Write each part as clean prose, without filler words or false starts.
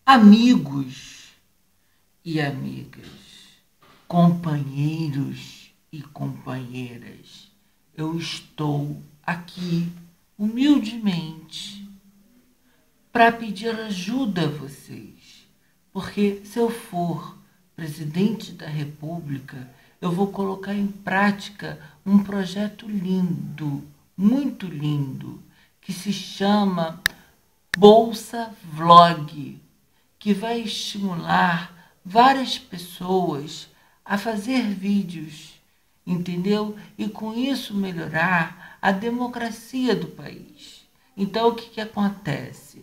Amigos e amigas, companheiros e companheiras, eu estou aqui humildemente para pedir ajuda a vocês, porque se eu for presidente da República, eu vou colocar em prática um projeto lindo, muito lindo, que se chama Bolsa Vlog, que vai estimular várias pessoas a fazer vídeos, entendeu? E com isso melhorar a democracia do país. Então, o que acontece?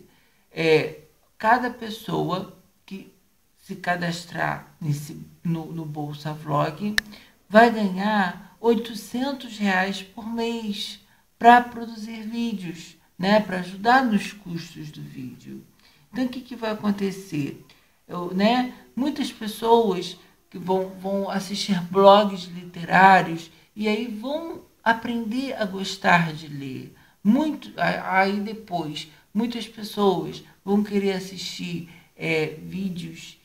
Cada pessoa que se cadastrar no Bolsa Vlog vai ganhar R$ 800 por mês para produzir vídeos, né? Para ajudar nos custos do vídeo. Então, o que vai acontecer? Muitas pessoas que vão assistir blogs literários e aí vão aprender a gostar de ler. Aí depois, muitas pessoas vão querer assistir vídeos,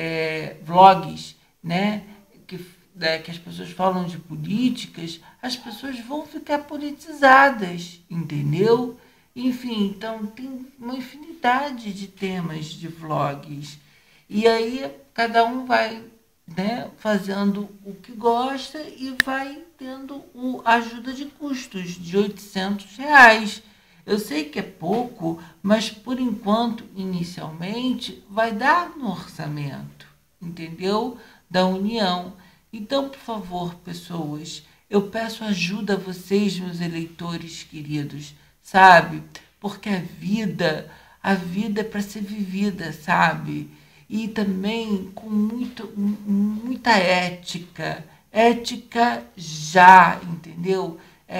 vlogs, né? Que as pessoas falam de políticas, as pessoas vão ficar politizadas, entendeu? Enfim, então tem uma infinidade de temas de vlogs. E aí cada um vai, né, fazendo o que gosta e vai tendo a ajuda de custos de R$ 800. Eu sei que é pouco, mas por enquanto, inicialmente, vai dar no orçamento, entendeu? Da União. Então, por favor, pessoas, eu peço ajuda a vocês, meus eleitores queridos, sabe? Porque a vida é para ser vivida, sabe? E também com muita ética. Ética já, entendeu?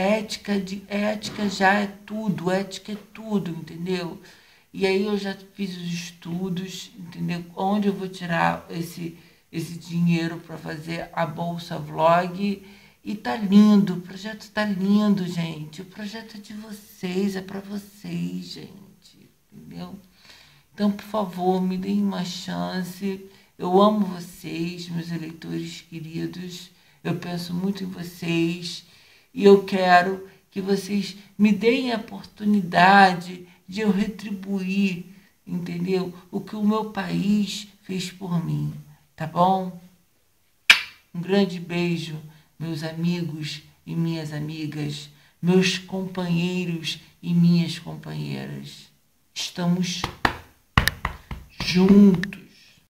Ética já é tudo, ética é tudo, entendeu? E aí eu já fiz os estudos, entendeu? Onde eu vou tirar esse dinheiro para fazer a Bolsa Vlog. E tá lindo, o projeto tá lindo, gente. O projeto é de vocês, é para vocês, gente, entendeu? Então, por favor, me deem uma chance. Eu amo vocês, meus eleitores queridos. Eu penso muito em vocês. E eu quero que vocês me deem a oportunidade de eu retribuir, entendeu? O que o meu país fez por mim, tá bom? Um grande beijo, meus amigos e minhas amigas, meus companheiros e minhas companheiras. Estamos juntos.